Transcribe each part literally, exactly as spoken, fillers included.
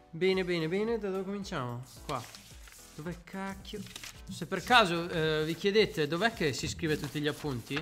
Bene, bene, bene, da dove cominciamo? Qua. Dove cacchio? Se per caso eh, vi chiedete dov'è che si scrive tutti gli appunti?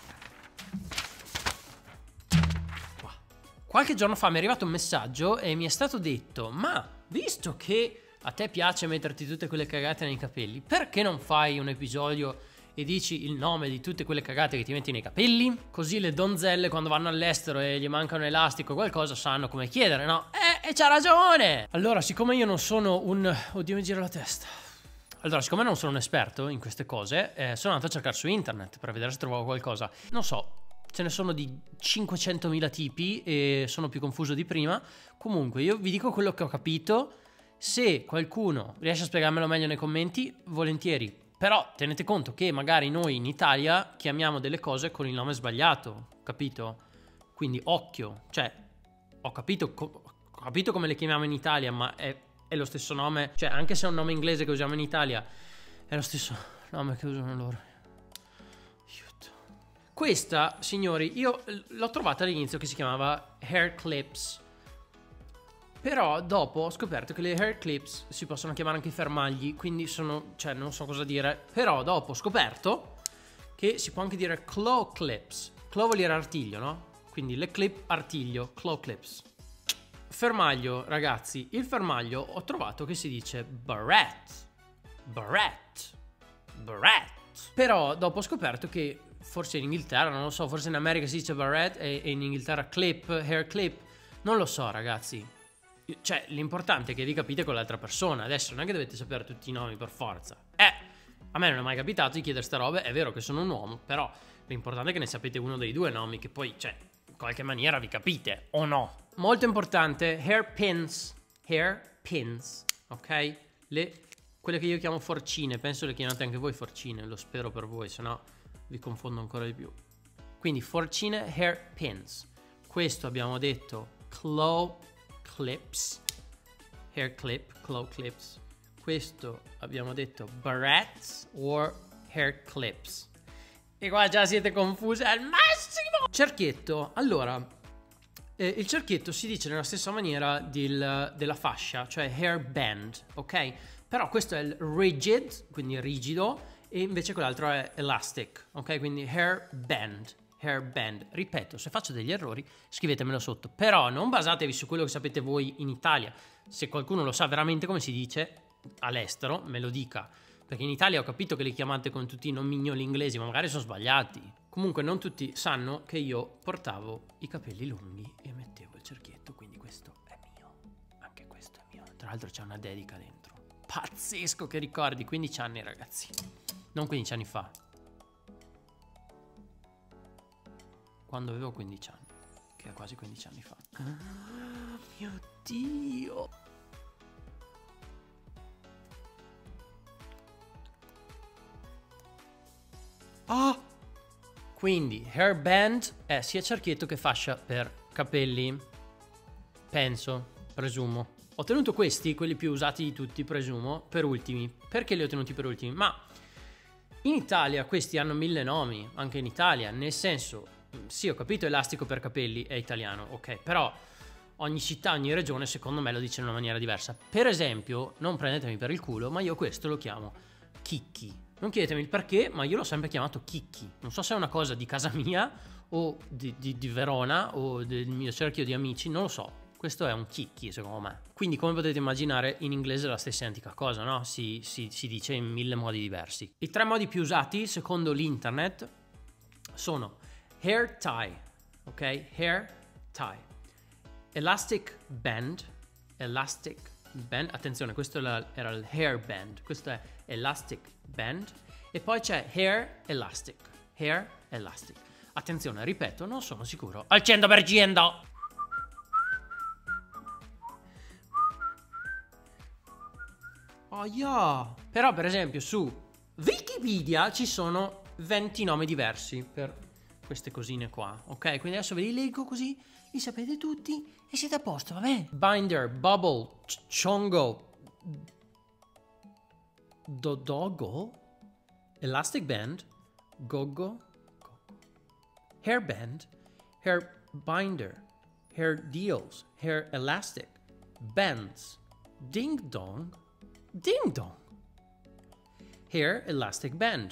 Qua. Qualche giorno fa mi è arrivato un messaggio e mi è stato detto: ma visto che a te piace metterti tutte quelle cagate nei capelli, perché non fai un episodio e dici il nome di tutte quelle cagate che ti metti nei capelli? Così le donzelle quando vanno all'estero e gli manca un elastico o qualcosa sanno come chiedere, no? Eh, e c'ha ragione! Allora, siccome io non sono un... Oddio, mi gira la testa. Allora, siccome non sono un esperto in queste cose, eh, sono andato a cercare su internet per vedere se trovavo qualcosa. Non so, ce ne sono di cinquecentomila tipi e sono più confuso di prima. Comunque, io vi dico quello che ho capito. Se qualcuno riesce a spiegarmelo meglio nei commenti, volentieri. Però tenete conto che magari noi in Italia chiamiamo delle cose con il nome sbagliato, capito? Quindi occhio, cioè ho capito, co- ho capito come le chiamiamo in Italia, ma è, è lo stesso nome, cioè anche se è un nome inglese che usiamo in Italia, è lo stesso nome che usano loro. Aiuto. Questa, signori, io l'ho trovata all'inizio che si chiamava Hair Clips. Però dopo ho scoperto che le hair clips si possono chiamare anche fermagli, quindi sono, cioè non so cosa dire. Però dopo ho scoperto che si può anche dire claw clips. Claw vuol dire artiglio, no? Quindi le clip artiglio, claw clips. Fermaglio, ragazzi, il fermaglio ho trovato che si dice barrette. Barrette. Barrette. Però dopo ho scoperto che forse in Inghilterra, non lo so, forse in America si dice barrette e, e in Inghilterra clip, hair clip. Non lo so, ragazzi. Cioè, l'importante è che vi capite con l'altra persona. Adesso non è che dovete sapere tutti i nomi per forza. Eh, a me non è mai capitato di chiedere ste robe. È vero che sono un uomo, però l'importante è che ne sapete uno dei due nomi, che poi, cioè, in qualche maniera vi capite, o no? Molto importante, hair pins. Hair pins, ok? Le, quelle che io chiamo forcine, penso le chiamate anche voi forcine, lo spero per voi, se no vi confondo ancora di più. Quindi forcine, hair pins. Questo abbiamo detto claw clips, hair clip, claw clips. Questo abbiamo detto barrettes or hair clips. E qua già siete confusi al massimo. Cerchietto, allora eh, il cerchietto si dice nella stessa maniera del, della fascia, cioè hair band, ok? Però questo è il rigid, quindi rigido, e invece quell'altro è elastic, ok? Quindi hair band. Hair band. Ripeto, se faccio degli errori scrivetemelo sotto, però non basatevi su quello che sapete voi in Italia. Se qualcuno lo sa veramente come si dice all'estero, me lo dica, perché in Italia ho capito che li chiamate con tutti i nomignoli inglesi, ma magari sono sbagliati. Comunque non tutti sanno che io portavo i capelli lunghi e mettevo il cerchietto, quindi questo è mio, anche questo è mio. Tra l'altro c'è una dedica dentro. Pazzesco, che ricordi. Quindici anni, ragazzi, non quindici anni fa, quando avevo quindici anni, che è quasi quindici anni fa. Ah, mio Dio. Ah! Quindi hairband è sia cerchietto che fascia per capelli. Penso, presumo. Ho tenuto questi, quelli più usati di tutti, presumo, per ultimi. Perché li ho tenuti per ultimi? Ma in Italia questi hanno mille nomi, anche in Italia, nel senso... Sì, ho capito, elastico per capelli è italiano, ok, però ogni città, ogni regione secondo me lo dice in una maniera diversa. Per esempio, non prendetemi per il culo, ma io questo lo chiamo chicchi. Non chiedetemi il perché, ma io l'ho sempre chiamato chicchi. Non so se è una cosa di casa mia o di, di, di Verona o del mio cerchio di amici, non lo so. Questo è un chicchi secondo me. Quindi come potete immaginare in inglese è la stessa identica cosa, no? Si, si, si dice in mille modi diversi. I tre modi più usati secondo l'internet sono hair tie, ok? Hair tie. Elastic band. Elastic band. Attenzione, questo era il hair band. Questo è elastic band. E poi c'è hair elastic. Hair elastic. Attenzione, ripeto, non sono sicuro al cento per cento. Oh yeah. Però per esempio su Wikipedia ci sono venti nomi diversi per queste cosine qua, ok? Quindi adesso ve li leggo così li sapete tutti e siete a posto, vabbè? Binder, bubble, chongo, dodogo, elastic band, gogo, hair band, hair binder, hair deals, hair elastic, bands, Ding dong. Ding dong. Hair elastic band.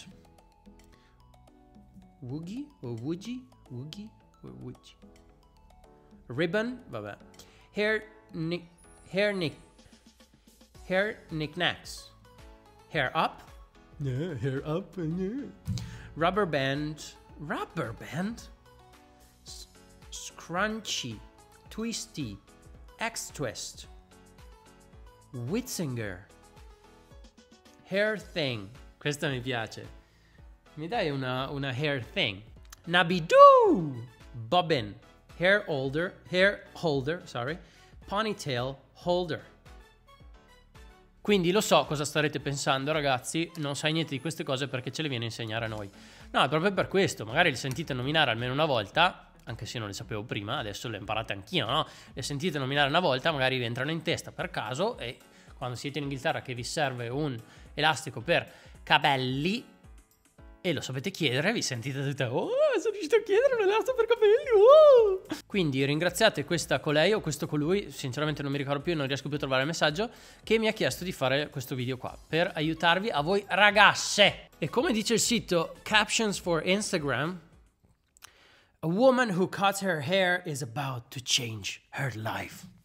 Woogie o woogie? Woogie o woogie? Ribbon, vabbè. Hair nick, hair nick, hair knickknacks. Hair up. Yeah, hair up. Yeah. Rubber band. Rubber band. S- scrunchy, twisty, X-twist. Witzinger. Hair thing. Questa mi piace. Mi dai una, una hair thing? Nabidoo. Bobbin. Hair holder. Hair holder, sorry. Ponytail holder. Quindi lo so cosa starete pensando, ragazzi, non sai niente di queste cose perché ce le viene a insegnare a noi. No, è proprio per questo, magari le sentite nominare almeno una volta, anche se non le sapevo prima, adesso le imparate anch'io, no? Le sentite nominare una volta, magari vi entrano in testa per caso e quando siete in Inghilterra che vi serve un elastico per capelli e lo sapete chiedere, vi sentite tutte, oh, sono riuscito a chiedere un elastico per capelli, oh! Quindi ringraziate questa colei o questo colui, sinceramente non mi ricordo più, non riesco più a trovare il messaggio, che mi ha chiesto di fare questo video qua, per aiutarvi a voi ragazze. E come dice il sito Captions for Instagram, a woman who cuts her hair is about to change her life.